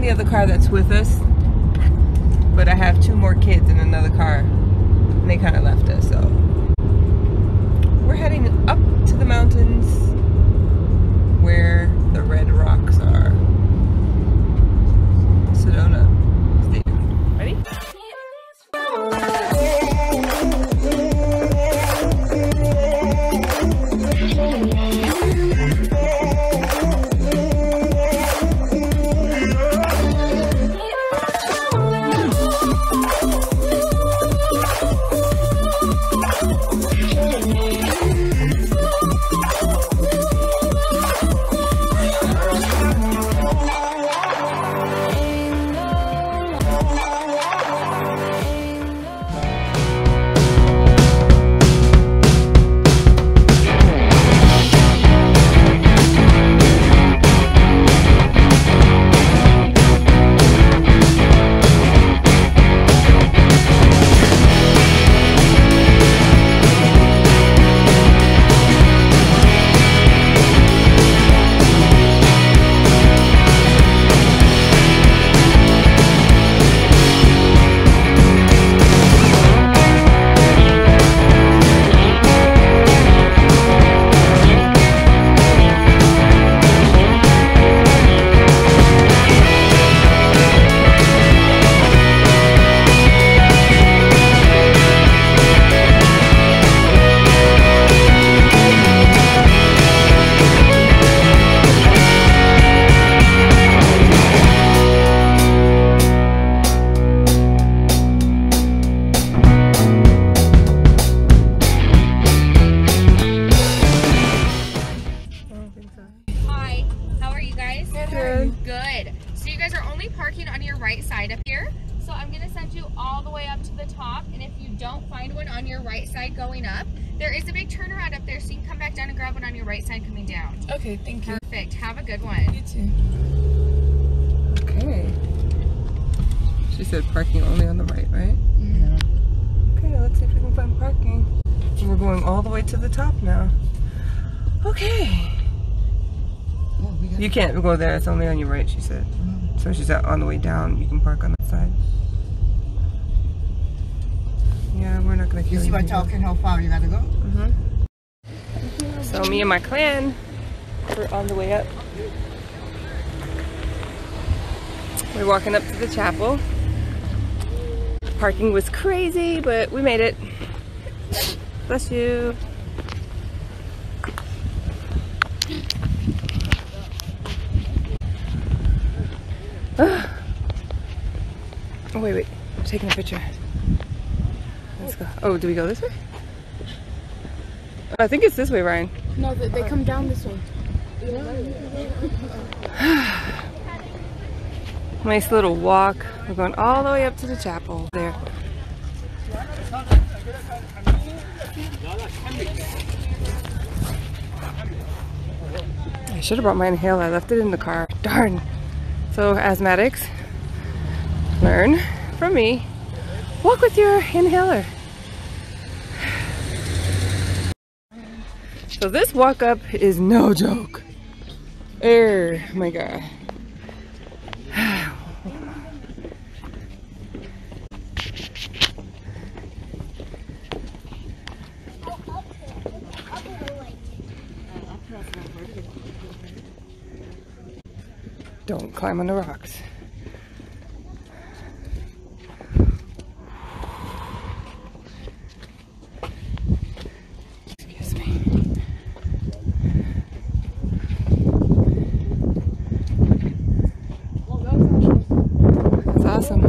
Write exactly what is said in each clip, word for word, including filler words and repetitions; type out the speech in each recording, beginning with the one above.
the other car that's with us, but I have two more kids in another car, and they kind of left us, so we're heading up to the mountains where the Red Rocks are. Sedona. Stay tuned. Ready? Parking on your right side up here. So I'm going to send you all the way up to the top, and if you don't find one on your right side going up, there is a big turnaround up there, so you can come back down and grab one on your right side coming down. Okay, thank you. Perfect. Have a good one. You too. Okay. She said parking only on the right, right? Mm-hmm. Okay, let's see if we can find parking. We're going all the way to the top now. Okay. You can't go there, it's only on your right, she said. So she's out on the way down, you can park on that side. Yeah, we're not gonna kill you. You see what talking, how far you gotta go? Mm-hmm. So me and my clan, we're on the way up. We're walking up to the chapel. Parking was crazy, but we made it. Bless you. Oh, wait, wait. I'm taking a picture. Let's go. Oh, do we go this way? I think it's this way, Ryan. No, they, they come down this way. Nice little walk. We're going all the way up to the chapel there. I should have brought my inhaler. I left it in the car. Darn. So asthmatics, learn from me. Walk with your inhaler. So this walk up is no joke. Oh my god. Don't climb on the rocks. Excuse me. That's awesome.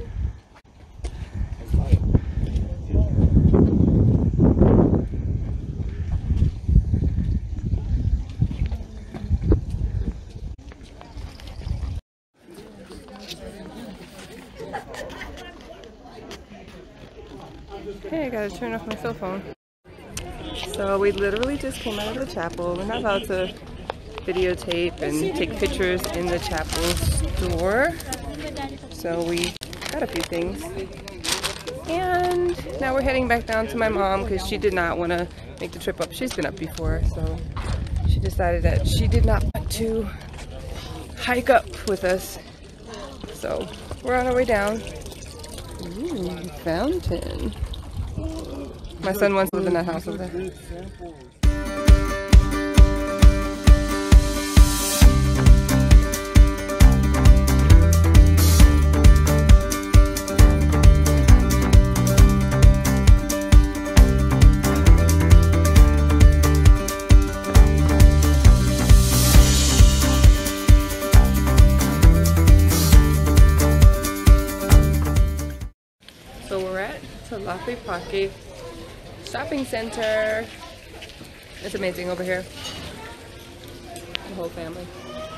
Hey, I gotta turn off my cell phone. So we literally just came out of the chapel. We're not allowed to videotape and take pictures in the chapel's door. So we got a few things. And now we're heading back down to my mom because she did not want to make the trip up. She's been up before, so she decided that she did not want to hike up with us. So we're on our way down. Ooh, fountain. My son wants to live in that house over there. So we're at Talapi Paki Shopping Center. It's amazing over here. The whole family.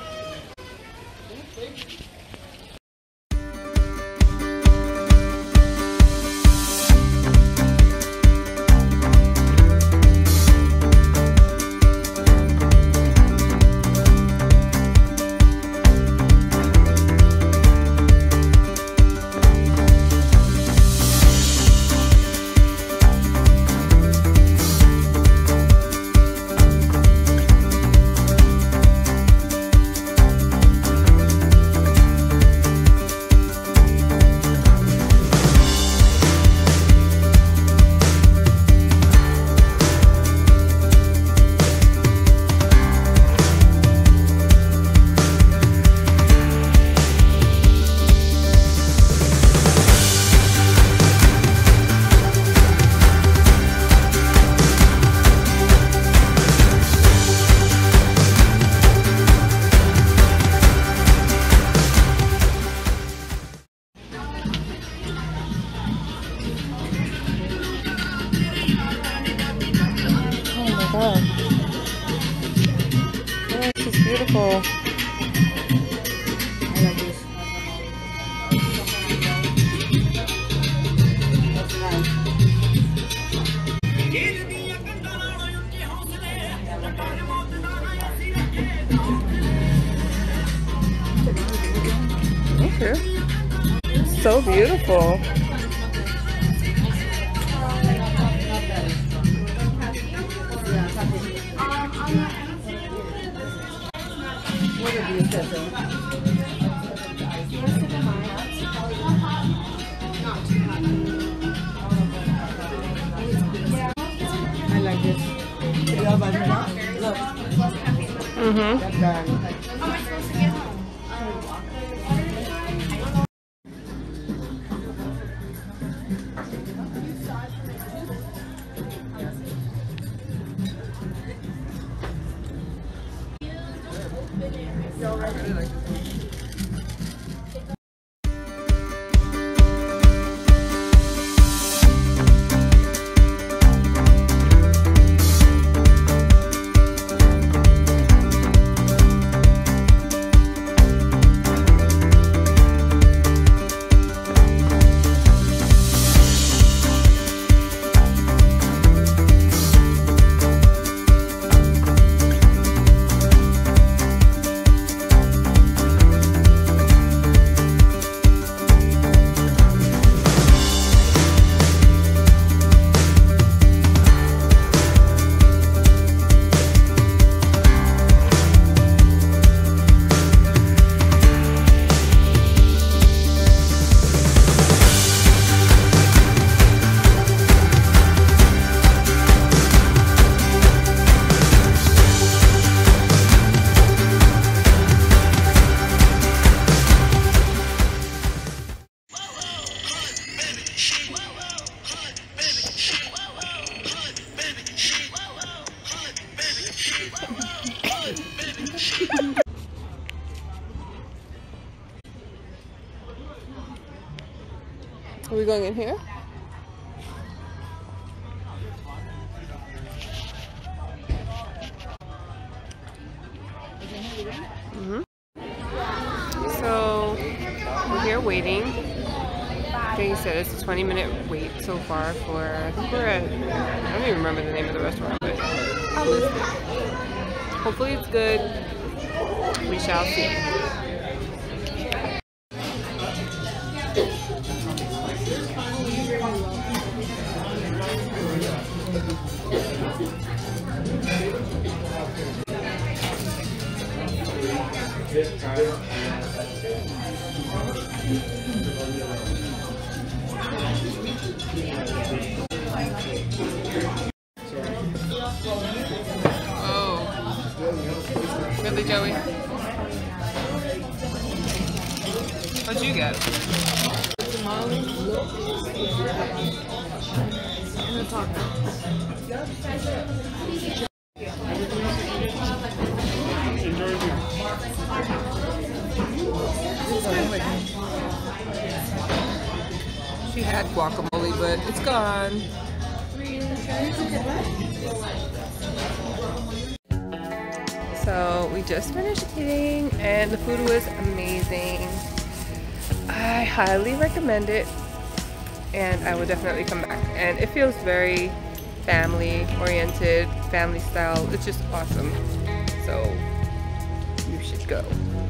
Oh, this is beautiful. I like this. Okay. So beautiful. What are these different? I like this. Look. Mm-hmm. That's done. Are we going in here? Mm-hmm. So we're here waiting. I think he said it's a twenty minute wait so far for, I think we're at, I don't even remember the name of the restaurant, but I'll list it. Hopefully it's good. We shall see. Joey? What'd you get? She had guacamole, but it's gone. So we just finished eating and the food was amazing. I highly recommend it and I would definitely come back. And it feels very family oriented, family style. It's just awesome. So you should go.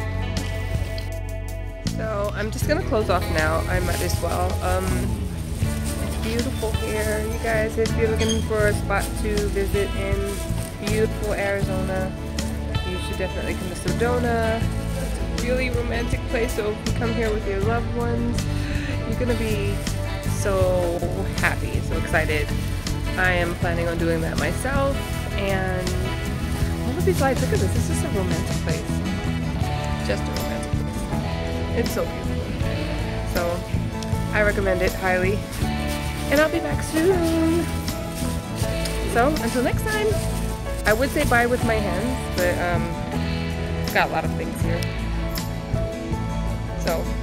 So I'm just gonna close off now. I might as well. Um, it's beautiful here, you guys. If you're looking for a spot to visit in beautiful Arizona, you should definitely come to Sedona. It's a really romantic place. So if you come here with your loved ones, you're gonna be so happy, so excited. I am planning on doing that myself. And all of these lights, look at this. This is a romantic place. Just a romantic place. It's so beautiful. So I recommend it highly. And I'll be back soon. So until next time, I would say bye with my hands, but um, it's got a lot of things here. So